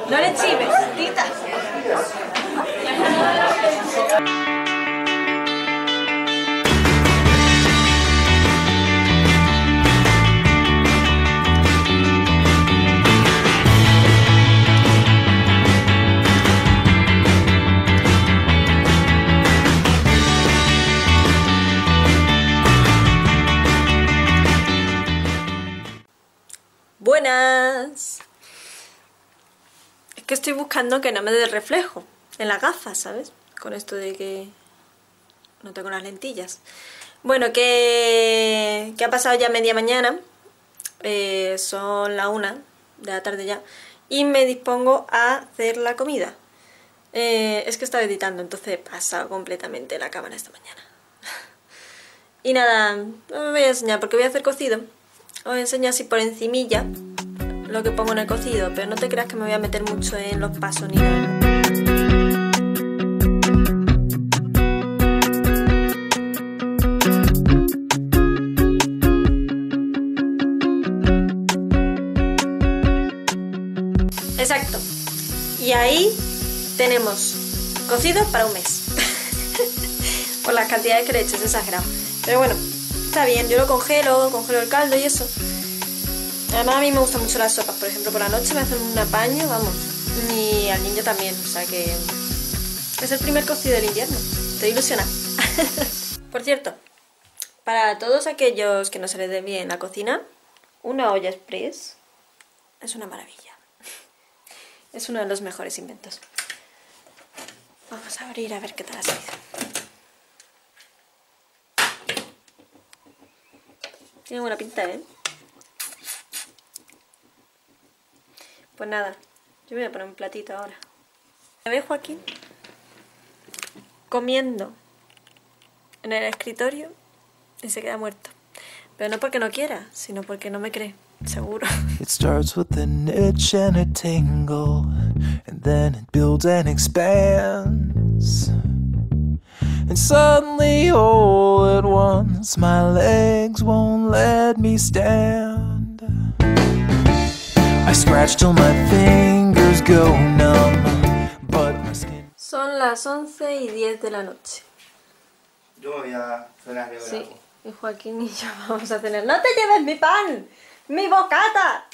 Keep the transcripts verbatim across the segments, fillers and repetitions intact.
No le chives, tita. Buenas. Es que estoy buscando que no me dé reflejo en las gafas, ¿sabes? Con esto de que no tengo las lentillas. Bueno, que, que ha pasado ya media mañana. Eh, son la una de la tarde ya. Y me dispongo a hacer la comida. Eh, es que estaba editando, entonces he pasado completamente la cámara esta mañana. Y nada, no me voy a enseñar porque voy a hacer cocido. Os enseño así por encimilla lo que pongo en el cocido, pero no te creas que me voy a meter mucho en los pasos ni nada. Exacto. Y ahí tenemos cocido para un mes. Por las cantidades que le he hecho, es exagerado. Pero bueno, está bien, yo lo congelo, congelo el caldo y eso. Además a mí me gustan mucho las sopas, por ejemplo, por la noche me hacen un apaño, vamos. Y al niño también, o sea que es el primer cocido del invierno. Estoy ilusionada. Por cierto, para todos aquellos que no se les dé bien la cocina, una olla express es una maravilla. Es uno de los mejores inventos. Vamos a abrir a ver qué tal ha salido. Tiene buena pinta, ¿eh? Pues nada, yo voy a poner un platito ahora. ¿Me ves, Joaquín? Comiendo en el escritorio y se queda muerto. Pero no porque no quiera, sino porque no me cree, seguro. It starts with an itch and a tingle, and then it builds and expands. And suddenly, all at once, my legs won't let me stand. I scratch till my fingers go numb, but my skin... Son las once y diez de la noche. Yo voy a cenar yo. Sí, y Joaquín y yo vamos a cenar. ¡No te lleves mi pan! ¡Mi bocata!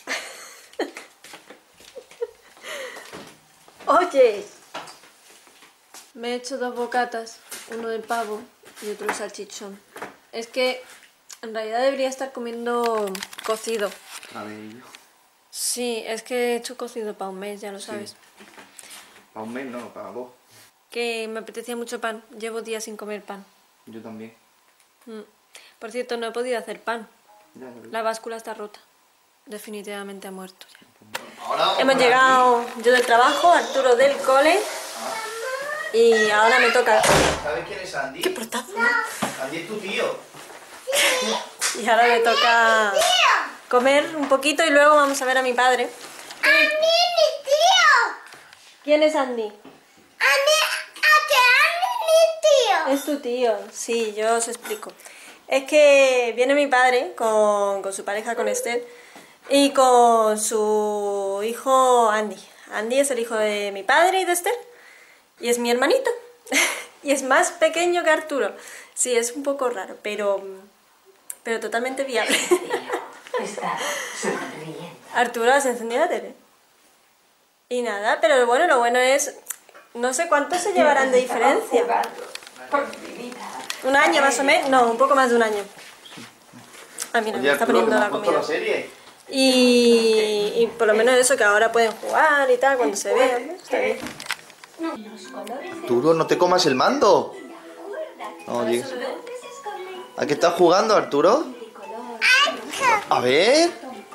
Oye, me he hecho dos bocatas, uno del pavo y otro de salchichón. Es que en realidad debería estar comiendo cocido. A ver, Sí, es que he hecho cocido para un mes, ya lo Sí. sabes. para un mes no, para dos. Que me apetecía mucho pan, llevo días sin comer pan. Yo también. Mm. Por cierto, no he podido hacer pan. Ya lo vi. La báscula está rota. Definitivamente ha muerto ya. Ahora vamos Hemos por llegado yo del trabajo, Arturo del cole. Y ahora me toca... aquí. ¿Sabes quién es Andy? ¡Qué portazo! Andy es tu tío. Y ahora me toca comer un poquito y luego vamos a ver a mi padre. ¡Andy es mi tío! ¿Quién es Andy? ¡Andy, a que Andy es mi tío! Es tu tío. Sí, yo os explico. Es que viene mi padre con, con su pareja, con Esther, y con su hijo Andy. Andy es el hijo de mi padre y de Esther, y es mi hermanito. Y es más pequeño que Arturo. Sí, es un poco raro, pero, pero totalmente viable. Está sonriendo. Arturo, ¿has encendido la tele? Y nada, pero bueno, lo bueno es... No sé cuánto se llevarán de diferencia. Por mi vida. ¿Un año más o menos? No, un poco más de un año. Ah, mira, Oye, me está Arturo, poniendo ¿cómo la has puesto comida. la serie? Y, y por lo menos eso, que ahora pueden jugar y tal, cuando se vean, ¿no? Está bien. Arturo, no te comas el mando. No, digas. ¿A qué estás jugando, Arturo? A ver.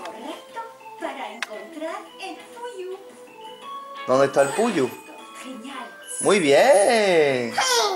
¿Dónde está el Puyu? Muy bien.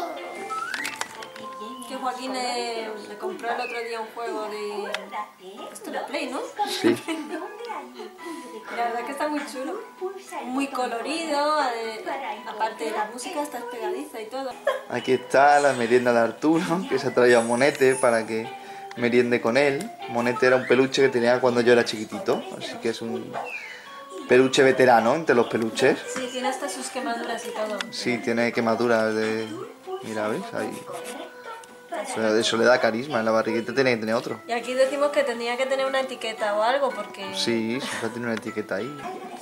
Que Joaquín le, le compró el otro día un juego de... Esto de Play, ¿no? Sí. La verdad que está muy chulo. Muy colorido, eh, aparte de la música está pegadiza y todo. Aquí está la merienda de Arturo, que se ha traído a Monete para que meriende con él. Monete era un peluche que tenía cuando yo era chiquitito, así que es un peluche veterano entre los peluches. Sí, tiene hasta sus quemaduras y todo. Sí, tiene quemaduras de... Mira, ¿ves? Ahí. Eso, eso le da carisma, en la barriguita tiene que tener otro. Y aquí decimos que tendría que tener una etiqueta o algo porque... Sí, siempre tiene una etiqueta ahí.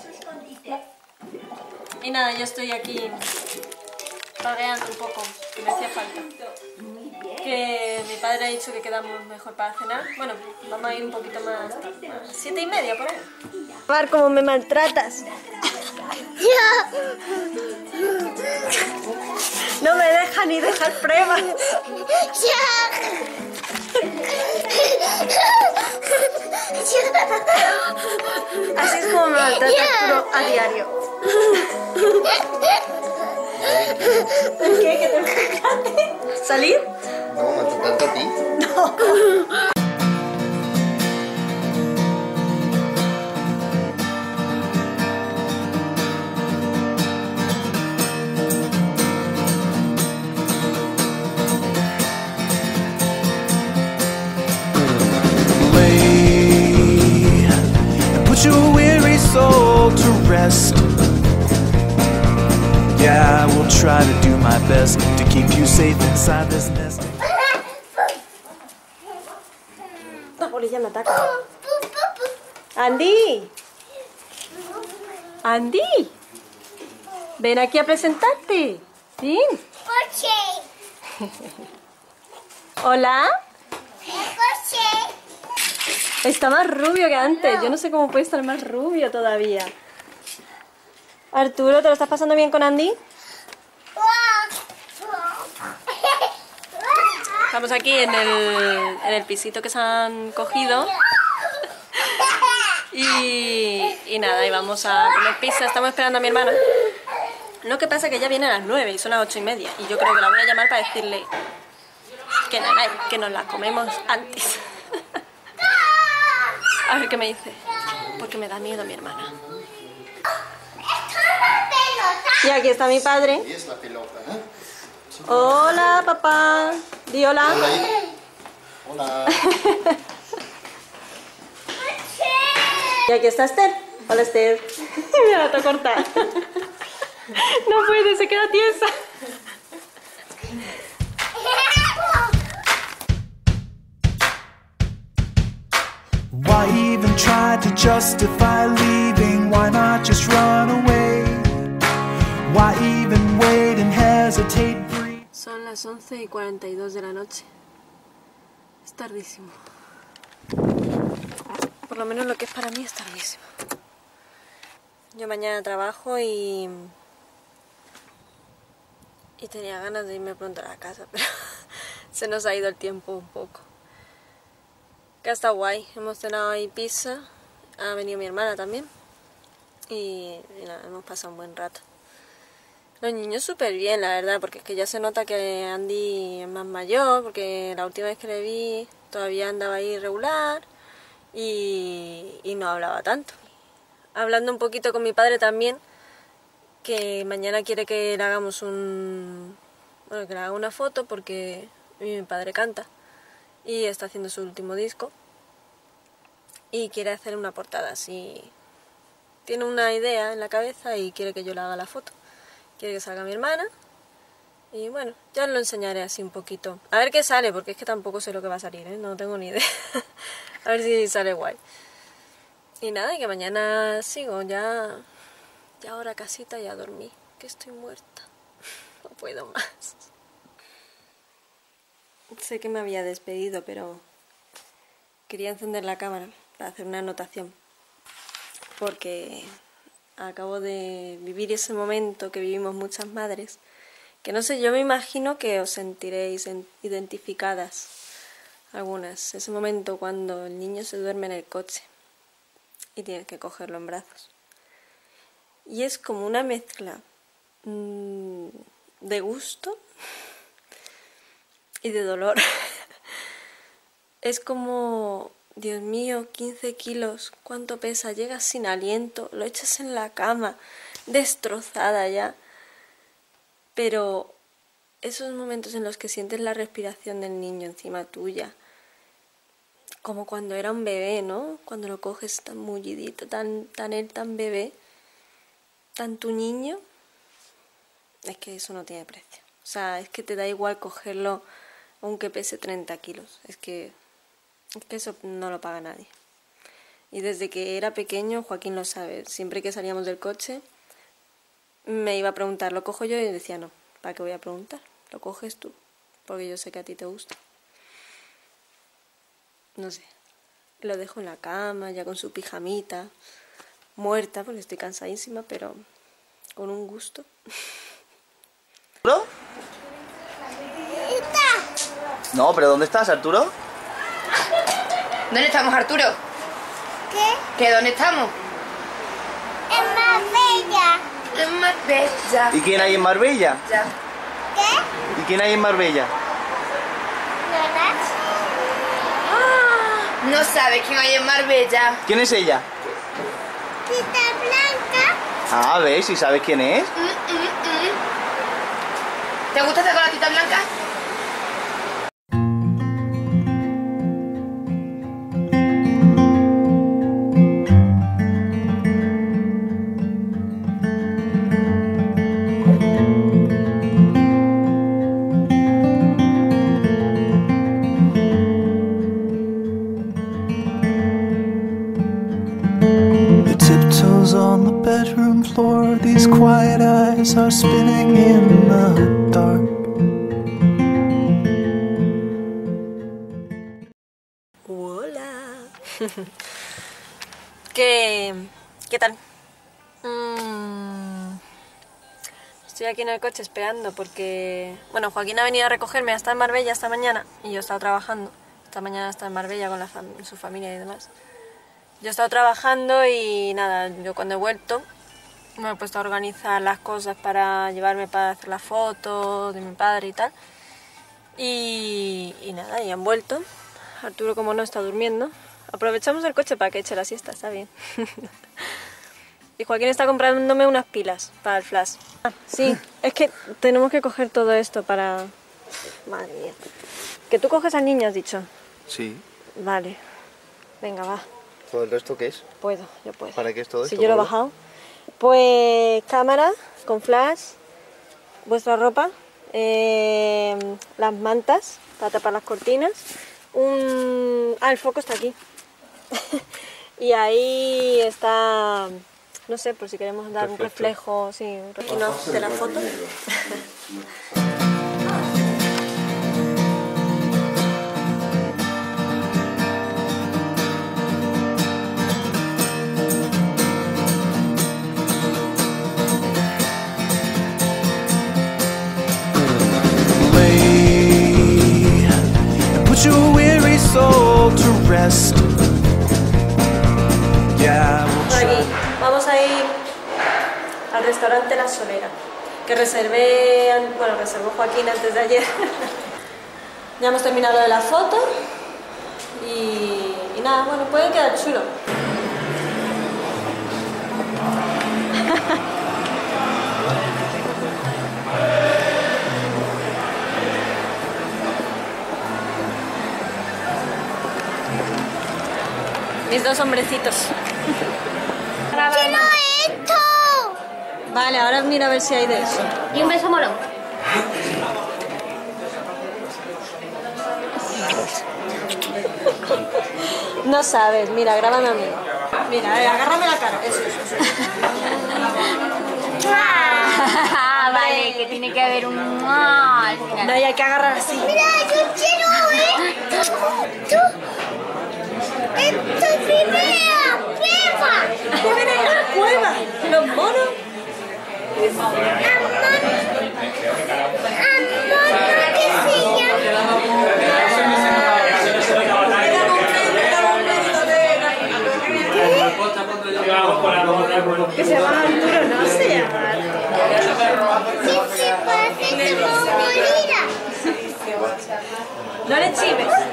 Y nada, yo estoy aquí pagueando un poco, que me hacía falta. Que mi padre ha dicho que quedamos mejor para cenar. Bueno, vamos a ir un poquito más... Siete y media por ahí. A ver cómo me maltratas. No me deja ni dejar pruebas. Así es como me maltrata Arturo a diario. ¿El qué? ¿Que te maltrate? ¿Salir? No, maltratarte a ti. No. Your weary soul to rest. Yeah, I will try to do my best to keep you safe inside this nest. La polilla me ataca. Andy. Andy. Ven aquí a presentarte. Ven. Coche. Hola. Coche. Está más rubio que antes. Yo no sé cómo puede estar más rubio todavía. Arturo, ¿te lo estás pasando bien con Andy? Estamos aquí en el, en el pisito que se han cogido. Y, y nada, y vamos a comer pizza. Estamos esperando a mi hermana. Lo que pasa es que ella viene a las nueve y son las ocho y media. Y yo creo que la voy a llamar para decirle que nada, que nos la comemos antes. A ver qué me dice, porque me da miedo mi hermana. Y aquí está mi padre. Y es la pelota, ¿eh? Hola, papá. Di hola. Hola. Hola. Y aquí está Esther. Hola, Esther. Mira, la tengo cortada. No puede, se queda tiesa. Why even try to justify leaving? Why not just run away? Why even wait and hesitate? Son las once y cuarenta y dos de la noche. Es tardísimo. Por lo menos lo que es para mí es tardísimo. Yo mañana trabajo y... Y tenía ganas de irme pronto a la casa, pero se nos ha ido el tiempo un poco. Que está guay, hemos cenado ahí pizza, ha venido mi hermana también y, y nada, hemos pasado un buen rato. Los niños súper bien, la verdad, porque es que ya se nota que Andy es más mayor, porque la última vez que le vi todavía andaba ahí regular y, y no hablaba tanto. Hablando un poquito con mi padre también, que mañana quiere que le hagamos un... bueno, que le haga una foto porque mi padre canta. Y está haciendo su último disco y quiere hacer una portada así. Tiene una idea en la cabeza y quiere que yo le haga la foto. Quiere que salga mi hermana y bueno, ya os lo enseñaré así un poquito. A ver qué sale, porque es que tampoco sé lo que va a salir, ¿eh? No tengo ni idea. A ver si sale guay. Y nada, y que mañana sigo, ya, ya ahora casita y a dormir, que estoy muerta. No puedo más. Sé que me había despedido, pero quería encender la cámara para hacer una anotación. Porque acabo de vivir ese momento que vivimos muchas madres, que no sé, yo me imagino que os sentiréis identificadas algunas. Ese momento cuando el niño se duerme en el coche y tienes que cogerlo en brazos. Y es como una mezcla mmm, de gusto y de dolor. Es como, Dios mío, quince kilos, ¿cuánto pesa? Llegas sin aliento, lo echas en la cama, destrozada ya. Pero esos momentos en los que sientes la respiración del niño encima tuya, como cuando era un bebé, ¿no? Cuando lo coges tan mullidito, tan, tan él, tan bebé, tan tu niño. Es que eso no tiene precio. O sea, es que te da igual cogerlo aunque pese treinta kilos. Es que, es que eso no lo paga nadie. Y desde que era pequeño, Joaquín lo sabe, siempre que salíamos del coche me iba a preguntar, ¿lo cojo yo? Y decía, no, ¿para qué voy a preguntar? Lo coges tú, porque yo sé que a ti te gusta. No sé, lo dejo en la cama, ya con su pijamita, muerta, porque estoy cansadísima, pero con un gusto. ¿Arturo? No, pero ¿dónde estás, Arturo? ¿Dónde estamos, Arturo? ¿Qué? ¿Qué? ¿Dónde estamos? En Marbella. En Marbella. ¿Y quién hay en Marbella? Ya. ¿Qué? ¿Y quién hay en Marbella? ¿No la No sabes quién hay en Marbella. ¿Quién es ella? Tita Blanca? Ah, ¿ves? ¿Y sabes quién es? Mm, mm, mm. ¿Te gusta estar con la tita Blanca? On the bedroom floor, these quiet eyes are spinning in the dark. Hola. ¿Qué, ¿Qué tal? Mm, estoy aquí en el coche esperando porque... Bueno, Joaquín ha venido a recogerme hasta en Marbella esta mañana y yo he estado trabajando. Esta mañana está en Marbella con la fam- su familia y demás. Yo he estado trabajando y nada, yo cuando he vuelto me he puesto a organizar las cosas para llevarme para hacer la foto de mi padre y tal. Y, y nada, y han vuelto. Arturo, como no, está durmiendo. Aprovechamos el coche para que eche la siesta, está bien. Y Joaquín está comprándome unas pilas para el flash. Ah, sí, es que tenemos que coger todo esto para... Madre mía. ¿Que tú coges al niño, has dicho? Sí. Vale. Venga, va. ¿Todo el resto qué es? Puedo, yo puedo. ¿Para qué es todo si esto? Si yo lo he Pablo? bajado. Pues cámara con flash, vuestra ropa, eh, las mantas para tapar las cortinas, un... Ah, el foco está aquí. Y ahí está, no sé, por si queremos dar un reflejo, sí, un reflejo de la foto. Put your weary soul to rest. Yeah, we'll Por aquí vamos a ir al restaurante La Solera, que reservé, bueno, reservó Joaquín antes de ayer. Ya hemos terminado de la foto y, y nada, bueno, puede quedar chulo. Mis dos hombrecitos. ¡Quiero esto! Vale, ahora mira a ver si hay de eso. Y un beso molón. No sabes, mira, grábame a mí. Mira, eh, agárrame la cara. Eso, eso, eso. Ah, vale, que tiene que haber un... Ah, al final. No, y hay que agarrar así. Mira, yo quiero esto. Esto. Esto es mi cueva. ¡Viven en la cueva! ¡Los monos! Amor. Amor, ¿qué se llama? Que se llama Arturo, no se llama Arturo. Sí, sí, parece como gorila. No le chives.